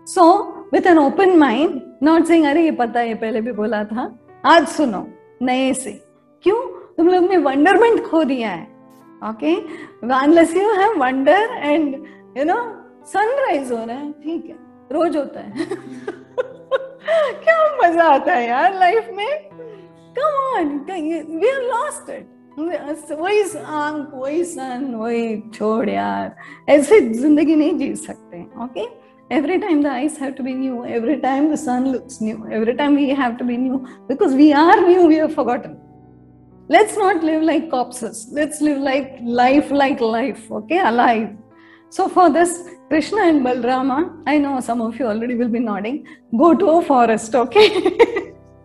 So with an open mind, not saying अरे ये पता है ये पहले भी बोला था, आज सुनो नए से. क्यों? तुम लोग ने वंडरमेंट खो दिया है. Okay, unless you have wonder and you know sunrise हो रहा है, ठीक है, रोज होता है. क्या मजा आता है यार लाइफ में. Come on, we have lost it. वही आंख, वही सन, वही छोड़ यार, ऐसे जिंदगी नहीं जी सकते. Okay, every time the eyes have to be new, every time the sun looks new, every time we have to be new, because we are new, we have forgotten. Let's not live like corpses. Let's live like life, okay, alive. So for this, Krishna and Balrama, I know some of you already will be nodding, go to a forest, okay?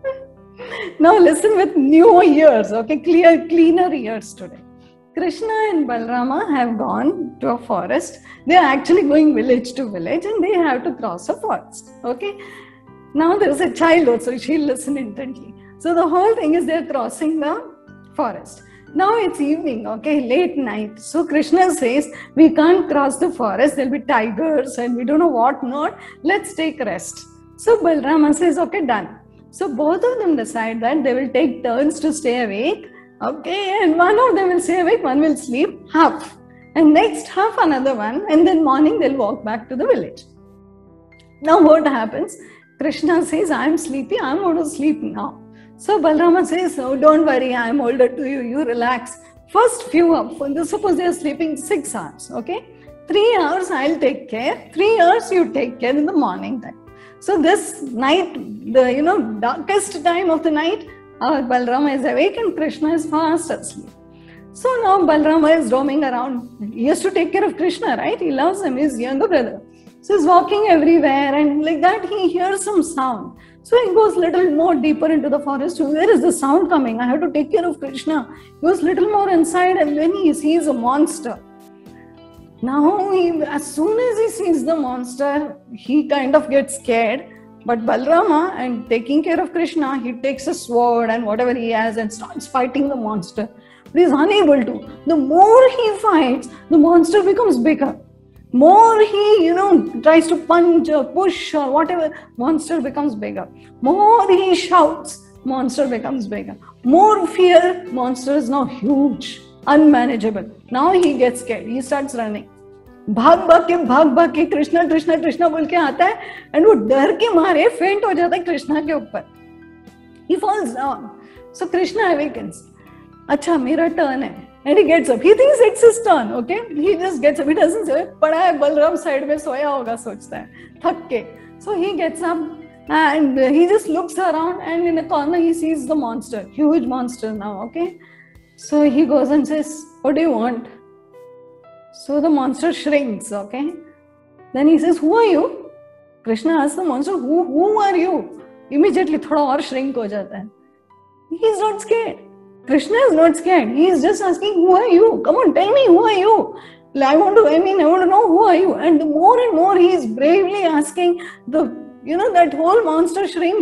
Now listen with new ears, okay, cleaner ears today. Krishna and Balrama have gone to a forest. They are actually going village to village and they have to cross a forest, okay? Now there is a child also, she'll listen intently. So the whole thing is they're crossing the forest. Now it's evening, okay, late night. So Krishna says, we can't cross the forest, there'll be tigers and we don't know what not, let's take rest. So Balrama says, okay, done. So both of them decide that they will take turns to stay awake, okay, and one of them will stay awake, one will sleep half, and next half another one, and then morning they'll walk back to the village. Now what happens? Krishna says, I'm sleepy, I'm going to sleep now. So Balrama says, oh, don't worry, I'm older to you, you relax. First few hours, suppose they are sleeping 6 hours, okay? 3 hours I'll take care, 3 hours you take care in the morning time. So this night, the darkest time of the night, Balrama is awake and Krishna is fast asleep. So now Balrama is roaming around. He has to take care of Krishna, right? He loves him, his younger brother. So he's walking everywhere and like that he hears some sound. So he goes little more deeper into the forest. Where is the sound coming? I have to take care of Krishna. He goes little more inside and then he sees a monster. Now, as soon as he sees the monster, he kind of gets scared. But Balrama, and taking care of Krishna, he takes a sword and whatever he has and starts fighting the monster. But he's unable to. The more he fights, the monster becomes bigger. More he, tries to punch or push or whatever, monster becomes bigger. More he shouts, monster becomes bigger. More fear, monster is now huge, unmanageable. Now he gets scared, he starts running. भाग के कृष्णा कृष्णा कृष्णा बोल के आता है and वो डर के मारे फेंट हो जाता है कृष्णा के ऊपर. He falls down. So Krishna awakens. अच्छा मेरा टर्न है. And he gets up. He thinks it's his turn, okay? He just gets up. He doesn't say, पड़ा है बलराम साइड में सोया होगा सोचता है थक के. So he gets up and he just looks around and in a corner he sees the monster, huge monster now, okay? So he goes and says, what do you want? So the monster shrinks, okay? Then he says, who are you? Krishna asks the monster, who are you? Immediately थोड़ा और shrink हो जाता है. He is not scared. Krishna is not scared. He is just asking, who are you? Come on, tell me, who are you? I want to know who are you? And more and more he is bravely asking that whole monster shrink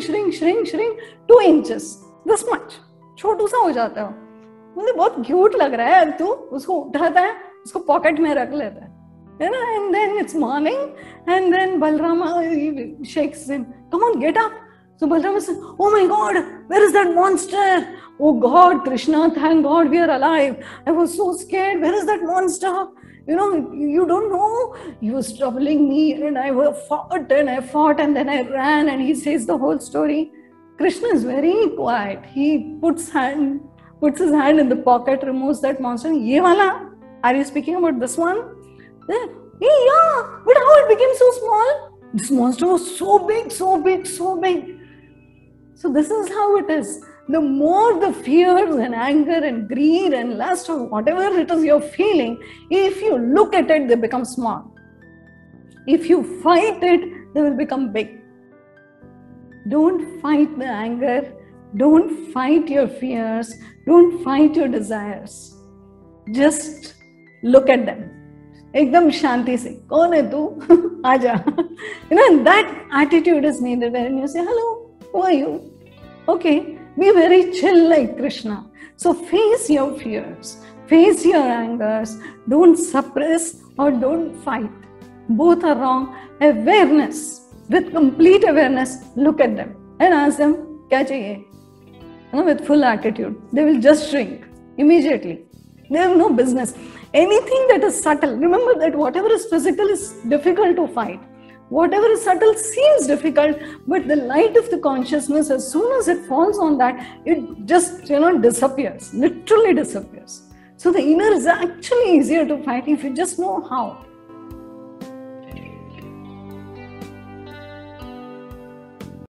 2 inches. This much. छोटू सा हो जाता है. मुझे बहुत cute लग रहा है. तू उसको उठाता है, उसको पॉकेट में रख लेता है. And then it's morning and then Balrama shakes him. Come on, get up. So Balrama says, oh my God, where is that monster? Oh God, Krishna, thank God we are alive. I was so scared. Where is that monster? You don't know. He was troubling me and I fought and then I ran, and he says the whole story. Krishna is very quiet. He puts his hand in the pocket, removes that monster. Ye wala? Are you speaking about this one? Yeah, but how it became so small? This monster was so big. So this is how it is. The more the fears and anger and greed and lust or whatever it is you're feeling, if you look at it, they become small. If you fight it, they will become big. Don't fight the anger. Don't fight your fears. Don't fight your desires. Just look at them. एकदम शांति से. कौन है तू? आजा. That attitude is needed when you say, hello, who are you? Okay, be very chill like Krishna. So face your fears, face your angers. Don't suppress or don't fight. Both are wrong. Awareness. with complete awareness, look at them and ask them, kya chahiye? With full attitude. They will just shrink immediately. They have no business. Anything that is subtle, remember that whatever is physical is difficult to fight. Whatever is subtle seems difficult, but the light of the consciousness, as soon as it falls on that, it just, disappears, literally disappears. So the inner is actually easier to fight if you just know how.